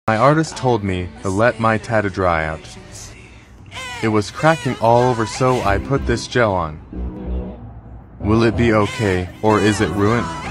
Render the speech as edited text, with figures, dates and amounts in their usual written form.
My artist told me to let my tattoo dry out. It was cracking all over, so I put this gel on. Will it be okay, or is it ruined?